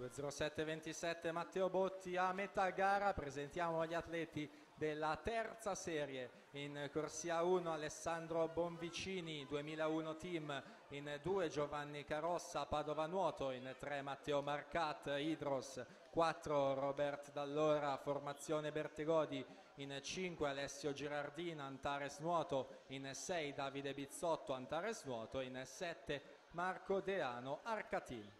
2:07:27 Matteo Botti a metà gara. Presentiamo gli atleti della terza serie. In corsia 1 Alessandro Bonvicini 2001 team, in 2 Giovanni Carossa Padova Nuoto, in 3 Matteo Marcat Idros, 4 Robert Dallora formazione Bertegodi, in 5 Alessio Girardina Antares Nuoto, in 6 Davide Bizzotto Antares Nuoto, in 7 Marco Deano Arcatin.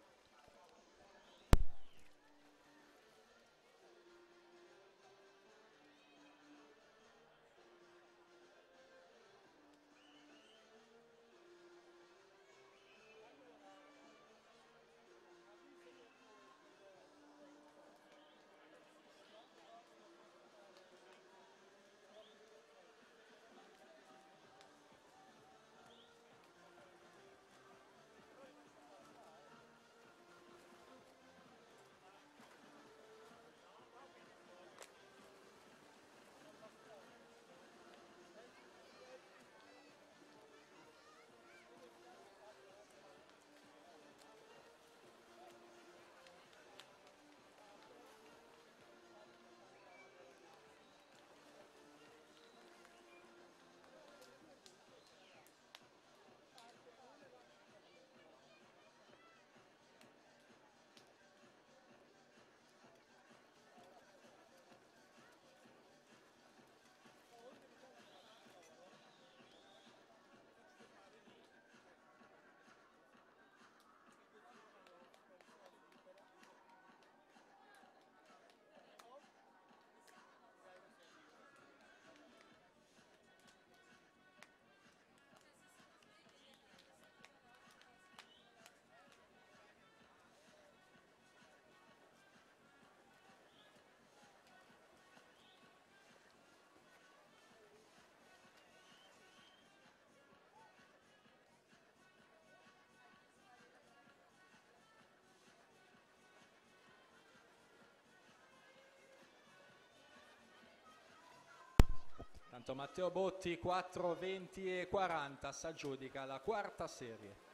Tanto Matteo Botti 4:20:40 si aggiudica la quarta serie.